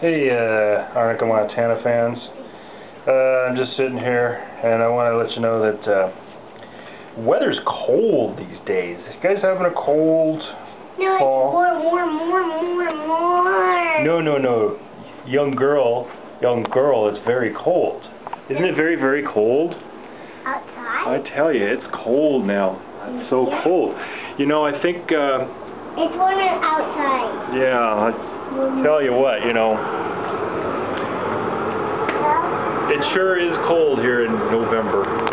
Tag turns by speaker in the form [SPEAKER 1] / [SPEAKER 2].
[SPEAKER 1] Hey, Arnica, Montana fans. I'm just sitting here, and I want to let you know that weather's cold these days. You guys having a cold fall?
[SPEAKER 2] No,
[SPEAKER 1] No. Young girl, it's very cold. Isn't it very, very cold?
[SPEAKER 2] outside?
[SPEAKER 1] I tell you, it's cold now. It's so cold. You know, I think...
[SPEAKER 2] It's warmer outside.
[SPEAKER 1] Yeah, I tell you what, you know, it sure is cold here in November.